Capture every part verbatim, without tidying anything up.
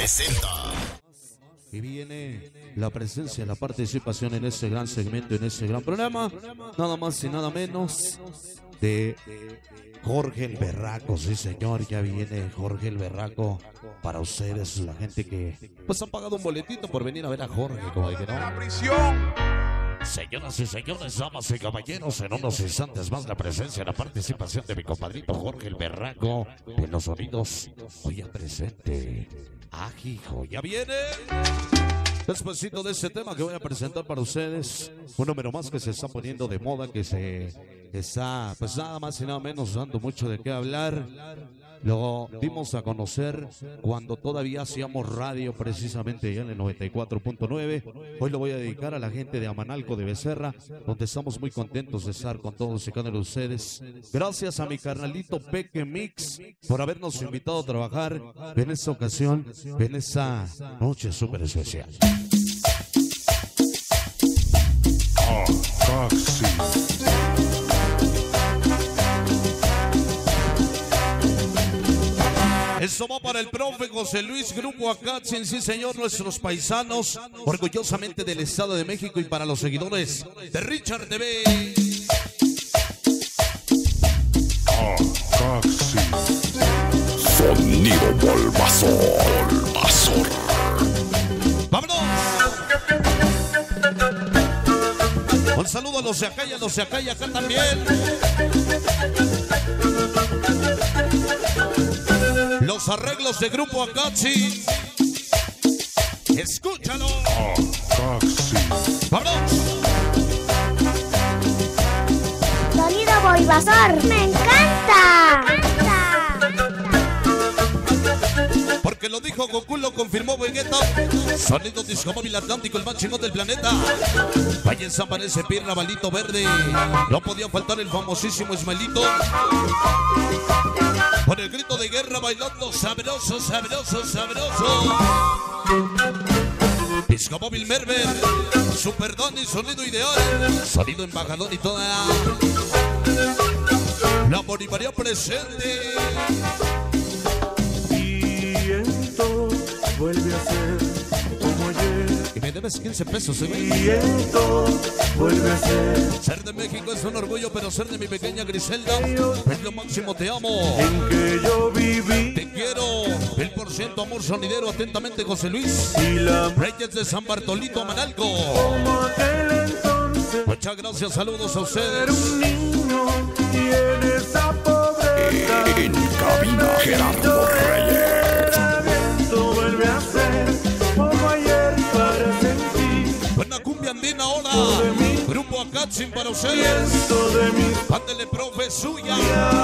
presenta. Y viene la presencia, la participación en ese gran segmento, en ese gran programa, nada más y nada menos de Jorge el Berraco. Sí, señor, ya viene Jorge el Berraco para ustedes, la gente que pues han pagado un boletito por venir a ver a Jorge, como dije, ¿no? La prisión. Señoras y señores, damas y caballeros, en unos instantes más la presencia, la participación de mi compadrito Jorge el Berraco en los sonidos hoy presente. Ajijo, ya viene. Despuésito de este tema que voy a presentar para ustedes, un número más que se está poniendo de moda, que se está, pues nada más y nada menos, dando mucho de qué hablar. Lo dimos a conocer cuando todavía hacíamos radio, precisamente ya en el noventa y cuatro punto nueve. Hoy lo voy a dedicar a la gente de Amanalco de Becerra, donde estamos muy contentos de estar con todos y cada uno de ustedes. Gracias a mi carnalito Peque Mix por habernos invitado a trabajar en esta ocasión, en esta noche súper especial. Ah, taxi. Esto va para el profe José Luis Grupo Acatzin, sí señor, nuestros paisanos, orgullosamente del Estado de México, y para los seguidores de Richard T V. Ah, taxi. Sonido Bulbasaur, Bulbasaur. ¡Vámonos! Un saludo a los de acá y a los de acá y acá también. Los arreglos de Grupo Acatzin. Escúchalo. Ah, taxi. ¡Vámonos! Sonido Bulbasaur, me encanta. Me encanta. Porque lo dijo Goku, lo confirmó Vegeta. Sonido Disco Móvil Atlántico, el más chingón del planeta. Vaya en San Parece, Pirra, Balito Verde. No podía faltar el famosísimo Esmalito. Con el grito de guerra bailando sabroso, sabroso, sabroso. Disco Móvil Merver, Super Donny, sonido ideal. Sonido embajador y toda la Bolivaria presente. Viento vuelve a ser como ayer. Y me debes quince pesos, ¿eh? Viento vuelve a ser Ser de México es un orgullo, pero ser de mi pequeña Griselda es lo máximo. Te amo, en que yo viví. te quiero. El por ciento amor sonidero, atentamente José Luis Y la Reyes de San Bartolito, Amanalco. como aquel entonces Muchas gracias, saludos a era ustedes. un niño y en esa pobreza. En cabina Gerardo Reyes. Viento vuelve a ser como ayer para sentir. Buena cumbia andina ahora. Grupo Acatzin para ustedes. Viento de mis Ándele, profe, suya.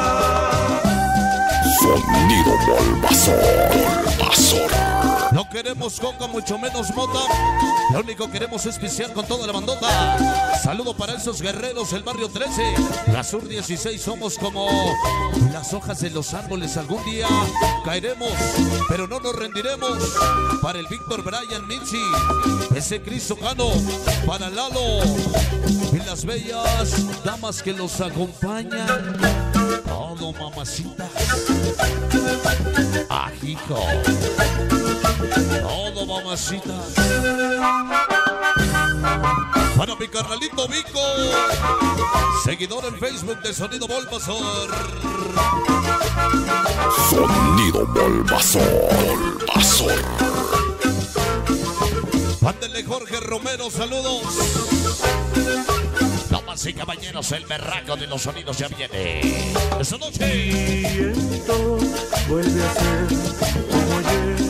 Sonido Bulbasaur, Bulbasaur. No queremos coca, mucho menos mota. Lo único que queremos es pisear con toda la bandota. Saludo para esos guerreros del barrio trece. La Sur dieciséis, somos como las hojas de los árboles. Algún día caeremos, pero no nos rendiremos. Para el Víctor Brian Mitzi, ese Cristo Cano, para Lalo y las bellas damas que los acompañan. Todo, mamacitas. Ajijo. Todo, mamacitas. Para mi carnalito Vico, seguidor en Facebook de Sonido Bulbasaur. Sonido Bulbasaur, Bulbasaur. Ándele, Jorge Romero, saludos. Damas y caballeros, el berraco de los sonidos ya viene. Esta noche. viento vuelve a ser como ayer.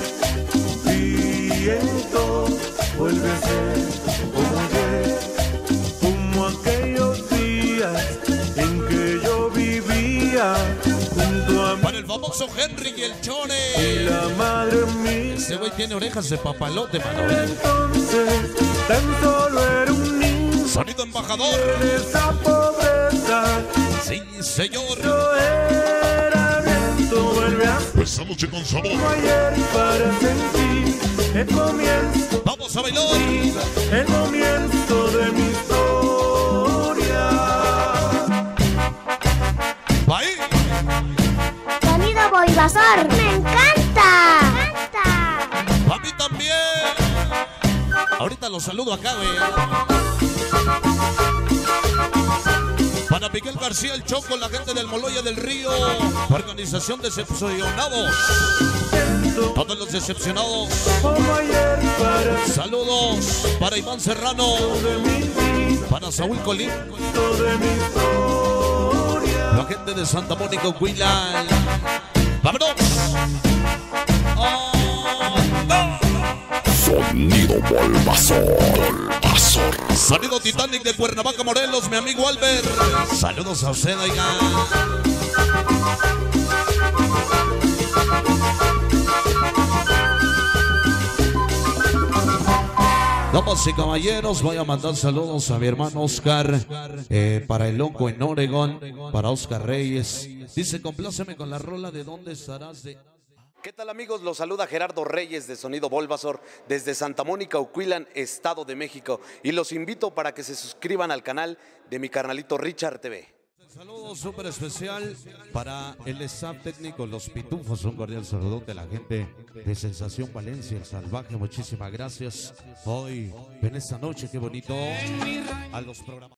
Viento vuelve a ser como ayer, como aquellos días en que yo vivía junto a Para el famoso Henry y el y Chore. la madre mía. Ese güey tiene orejas de papalote, mano. ¿eh? Entonces tan solo era un niño Sonido embajador. en esa pobreza. Sí, señor. Yo era viento vuelve a ser Esta noche con sabor. como ayer para sentir el comienzo. Vamos a bailar. El comienzo de mi historia. Ahí. Sonido Bulbasaur, me encanta. Me encanta. bien. Ahorita los saludo acá, güey. Para Miguel García, el Choco, la gente del Moloya del Río, organización Decepcionados. Todos los decepcionados. Saludos para Iván Serrano, para Saúl Colín, la gente de Santa Mónica, Huila. ¡Vámonos! ¡Oh! ¡Oh! Sonido Bulbasaur. Bulbasaur. Sonido Titanic de Cuernavaca, Morelos, mi amigo Albert. Saludos a usted, oiga. Damas y caballeros, voy a mandar saludos a mi hermano Oscar, eh, para el loco en Oregón, para Oscar Reyes. Dice, compláceme con la rola de dónde estarás de... ¿Qué tal, amigos? Los saluda Gerardo Reyes de Sonido Bulbasaur desde Santa Mónica, Ucuilan, Estado de México. Y los invito para que se suscriban al canal de mi carnalito Richard T V. Saludo súper especial para el staff técnico, los pitufos. Un cordial saludo de la gente de Sensación Valencia, el Salvaje. Muchísimas gracias. Hoy, en esta noche, qué bonito, a los programas.